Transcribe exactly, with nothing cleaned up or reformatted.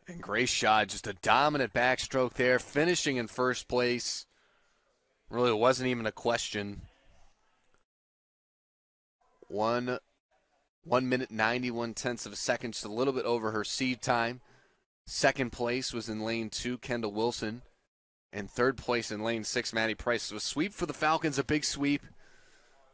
And great shot, just a dominant backstroke there, finishing in first place. Really, it wasn't even a question. One, one minute ninety-one tenths of a second, just a little bit over her seed time. Second place was in lane two, Kendall Wilson. And third place in lane six, Maddie Price. So a sweep for the Falcons, a big sweep.